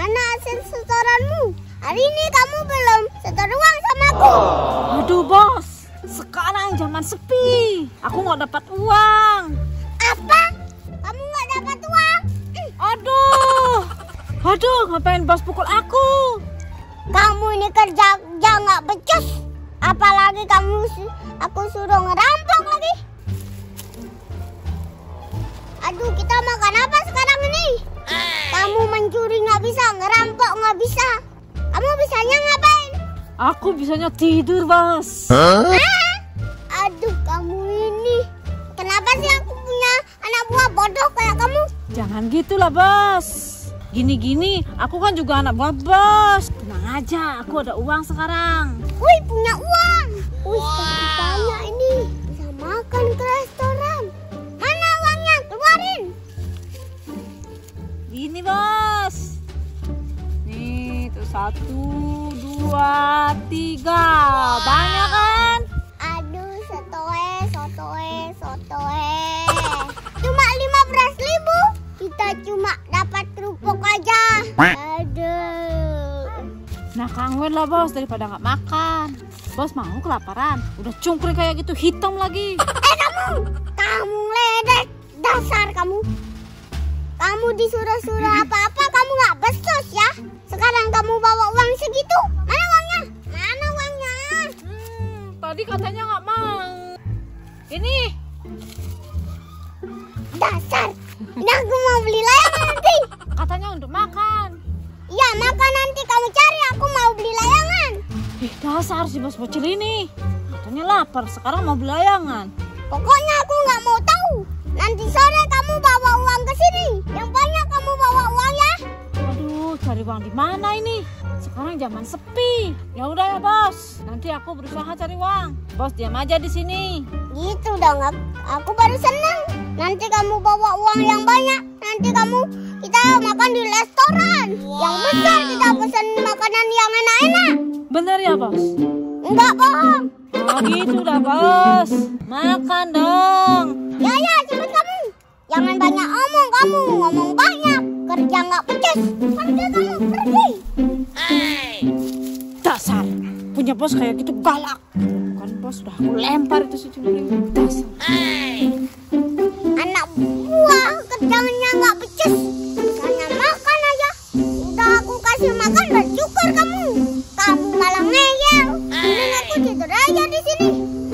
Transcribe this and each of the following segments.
Mana hasil setoranmu? Hari ini kamu belum setor uang sama aku. Aduh bos, sekarang zaman sepi. Aku mau dapat uang. Apa? Kamu nggak dapat uang? Aduh, ngapain bos pukul aku? Kamu ini kerja nggak becus. Apalagi aku suruh ngerampok lagi. Aduh, kita makan apa sekarang ini? Kamu mencuri nggak bisa, ngerampok nggak bisa. Kamu bisanya ngapain? Aku bisanya tidur bos. Aduh, kamu ini. Kenapa sih aku punya anak buah bodoh kayak kamu? Jangan gitulah bos. Gini-gini, aku kan juga anak buah bos. Tenang aja, aku ada uang sekarang. Wih, punya uang. Wih, banyak ini. Bisa makan ke restoran. Mana uangnya? Keluarin. Gini bos. Nih, tuh 1, 2, 3. Banyak kan? Aduh, sotoe. Cuma 15.000. Kita cuma dapat kerupuk aja. Aduh. Nah kangen lah bos, daripada nggak makan. Bos mau kelaparan, udah cungkring kayak gitu, hitam lagi. Kamu ledek, dasar kamu. Kamu disuruh-suruh apa-apa, kamu nggak becus ya. Sekarang kamu bawa uang segitu, mana uangnya? Tadi katanya nggak mau. Ini. Dasar, ini aku mau beli layangan nanti. Katanya untuk makan. Ya, makan nanti kamu cari, aku mau beli layangan. Dasar si bos bocil ini. Katanya lapar, sekarang mau beli layangan. Pokoknya aku nggak mau tahu. Nanti sore kamu bawa uang ke sini. Yang banyak kamu bawa uang ya. Aduh, cari uang di mana ini? Sekarang zaman sepi. Ya udah ya bos, nanti aku berusaha cari uang. Bos diam aja di sini. Gitu dong, aku baru senang. Nanti kamu bawa uang yang banyak. Nanti kita makan di restoran yang besar. Kita pesan makanan yang enak-enak. Bener ya bos? Enggak bohong. Oh gitu dah bos. Makan dong. Ya, cepet kamu. Jangan banyak omong, kamu ngomong banyak. Kerja nggak becus. Pergi kamu, pergi. Dasar, punya bos kayak gitu galak. Bukan bos, udah aku lempar itu si Culi. Dasar. Anak buah kerjanya nggak becus. Hanya makan aja. Udah aku kasih makan bersyukur kamu. Kamu malah ngeyel. Mending aku tidur aja di sini.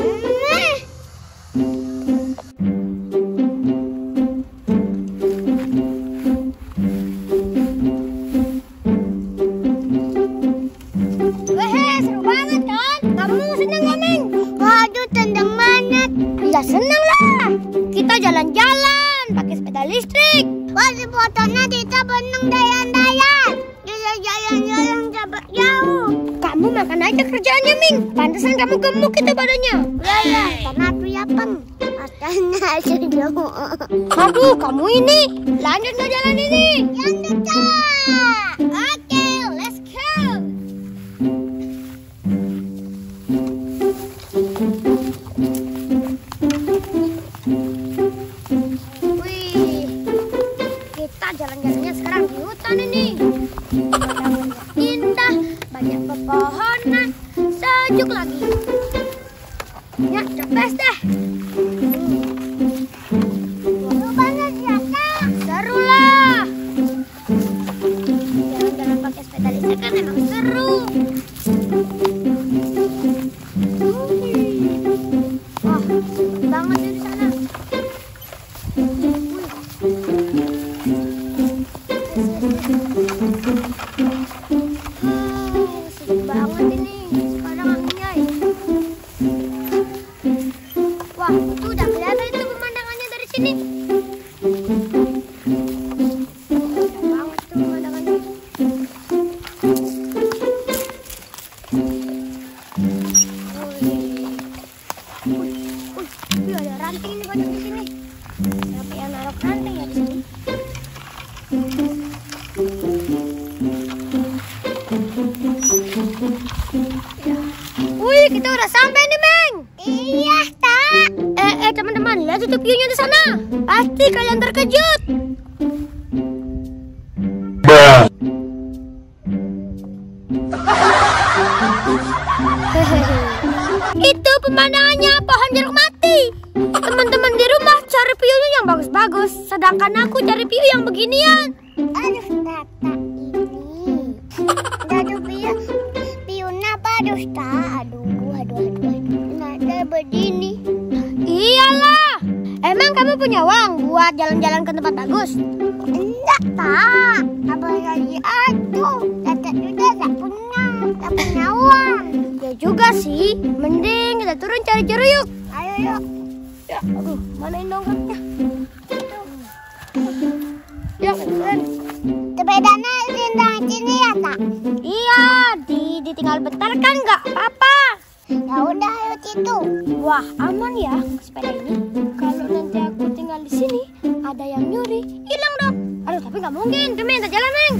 Seru banget kan? Kamu seneng gak, Ming? Waduh, tendang banget. Ya seneng lah. Kita jalan-jalan pakai sepeda listrik. Wah, si fotonya kita beneng dayan-dayan. Kita jalan-jalan sampai jauh. Kamu makan aja kerjaannya, Ming. Pantesan kamu gemuk itu badannya. Ya, karena aku yapeng. Matanya senyum. Aduh, kamu ini. Lanjut ke jalan ini. Lanjut, Kak. Oke, let's go. Wih, kita jalan-jalannya sekarang di hutan ini. Pemandangannya indah, banyak pepohonan, sejuk lagi. Ya, the best deh. Seru banget ya, Kak. Seru lah. Jalan-jalan pakai sepeda listrik kan emang seru. Wah, seru banget ya di sana. Seru banget ini. Sekarang anginnya. Wah, itu udah kelihatan itu pemandangannya dari sini. Indah banget tuh pemandangannya. Wih, ada ranting ini banyak di sini. Siapa yang naruh ranting ya di sini? Itu pemandangannya pohon jeruk mati. Teman-teman di rumah cari piyunya yang bagus-bagus, sedangkan aku cari piyu yang beginian. Aduh, Tata ini. Aduh, piyunya bagus, Tak. Aduh. Nada begini. Iyalah. Emang kamu punya uang buat jalan-jalan ke tempat bagus? Enggak, Tak. Abang lagi aduh. Tata juga tak punya uang. Ya juga sih. Mending kita turun cari jeruk yuk. Ayo yuk. Ya, aduh, mana dongkraknya? Yuk, turun. Sepedanya sindang sini ya, Tak? Iya, ditinggal bentar kan nggak apa-apa. Ya udah, ayo situ. Wah, aman ya sepeda ini. Kalau nanti aku tinggal di sini, ada yang nyuri, hilang dong. Aduh, tapi nggak mungkin. Tuh, minta jalan, Meng.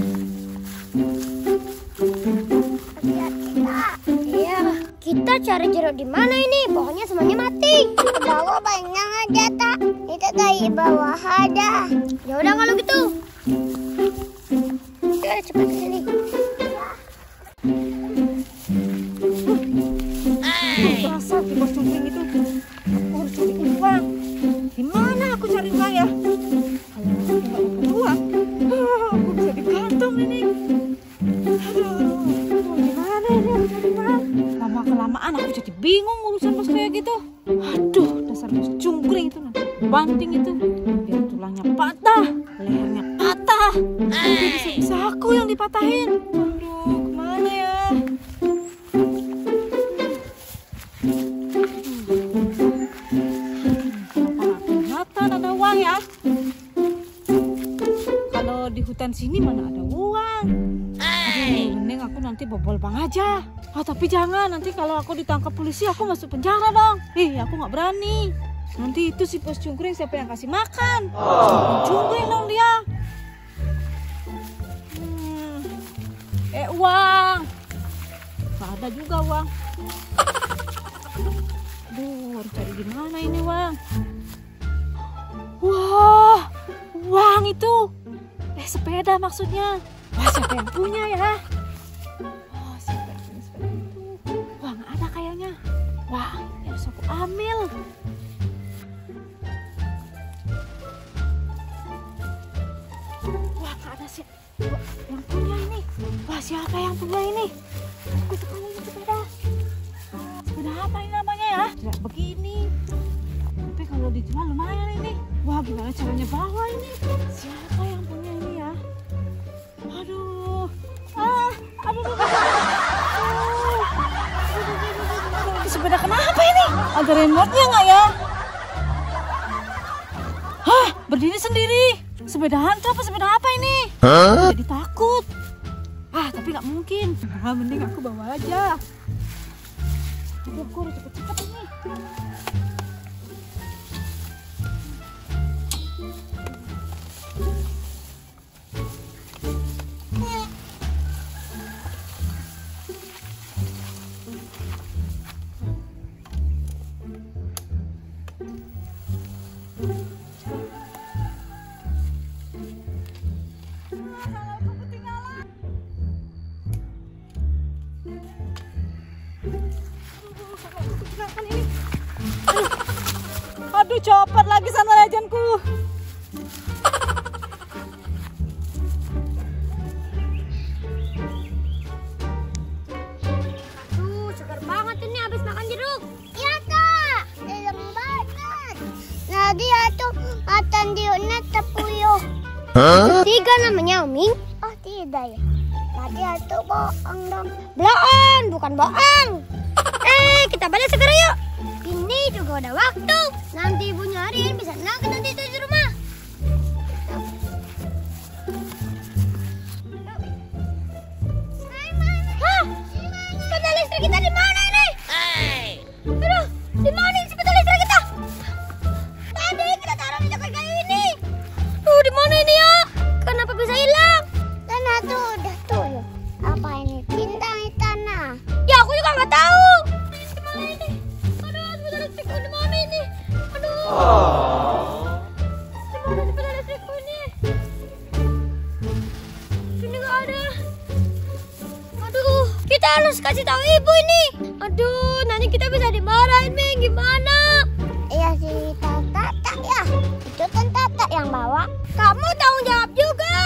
Hati-hati, Tak. Iya, kita cari jeruk di mana ini? Pohonnya semuanya mati. Ke bawah banyak aja, Tak. Kita dari bawah ada. Ya udah kalau gitu. Ayo cepat ke sini. Dasar di bos cungkring itu. Aku harus cari uang. Gimana aku cari uang ya? Kalau aku nggak dapat uang, aku bisa digantung ini. Aduh, gimana ini aku cari uang? Lama-kelamaan aku jadi bingung urusan bos kayak gitu. Aduh, dasar bos cungkring itu nanti banting itu. Biar tulangnya patah, lehernya patah. Nanti bisa aku yang dipatahin. Aduh, kemana ya? Ada uang ya? Kalau di hutan sini mana ada uang? Aduh, mending aku nanti bobol bank aja. Tapi jangan, nanti kalau aku ditangkap polisi aku masuk penjara dong. Aku nggak berani. Nanti itu si bos cungkring siapa yang kasih makan? Cungkring dong dia. Uang. Gak ada juga uang. Aduh, harus cari gimana ini uang? Wah, uang itu. Sepeda maksudnya. Wah, siapa yang punya ya? Wah, siapa yang punya sepeda itu? Wah, nggak ada kayaknya. Wah, ini harus aku ambil. Wah, nggak ada sih yang punya ini. Wah, siapa yang punya ini? Aku sekali ini sepeda. Sepeda apa ini namanya ya? Tidak begini. Tapi kalau dijual lumayan ini. Wah, gimana caranya bawa ini? Siapa yang punya ini ya? Aduh. Aduh. Sepeda kenapa ini? Ada remote-nya nggak ya? Hah, berdiri sendiri. Sepeda hantu apa sepeda apa ini? Jadi takut. Tapi nggak mungkin. Mending aku bawa aja. Aduh, aku harus cepet-cepet ini. Aduh, copot lagi sama legendku. Aduh, segar banget ini habis makan jeruk. Iya, Tak. Enak banget. Jadi itu atan diunat tepuyuh. Tiga namanya, Ming. Oh, tidak ya. Tadi itu bohong dong. Bohong, bukan bohong. Kita balik segera yuk. Ini juga udah waktu. Nanti ibu nyariin bisa nangkep nanti itu di rumah. Hah? Sepeda listrik kita di mana ini? Aduh, di mana ini sepeda listrik kita? Tadi kita taruh di dekat kayu ini. Di mana ini ya? Kenapa bisa hilang? Tanah tuh udah tuh. Apa ini? Bintang di tanah. Ya aku juga nggak tahu. Gimana ini? Aduh, sepeda listrikku di mana ini? Aduh. Di mana sepeda listrikku ini? Sini nggak ada. Aduh, kita harus kasih tahu ibu ini. Aduh, nanti kita bisa dimarahin, Ming. Gimana? Iya sih, Tata ya. Itu kan Tata yang bawa. Kamu tanggung jawab juga.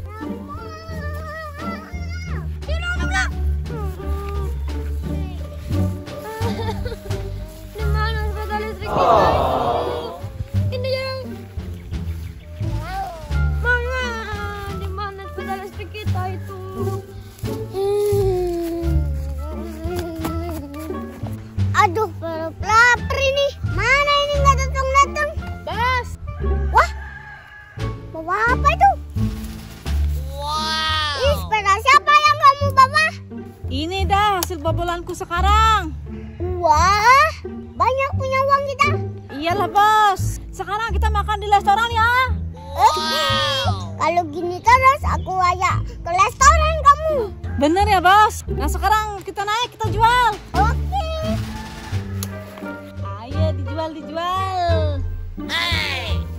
Dimana sepeda listrik kita itu? Ini yang mana? Dimana sepeda listrik kita itu? Aduh, perut lapar ini. Mana ini nggak datang-datang? Bas. Wah, bawa apa itu? Wow. Ini sepeda siapa yang kamu bawa? Ini dah hasil bobolanku sekarang. Wah, banyak punya uang kita. Iyalah bos. Sekarang kita makan di restoran ya. Kalau gini terus aku ajak ke restoran kamu. Bener ya bos. Nah sekarang kita naik, kita jual. Oke. Ayo dijual. Hey.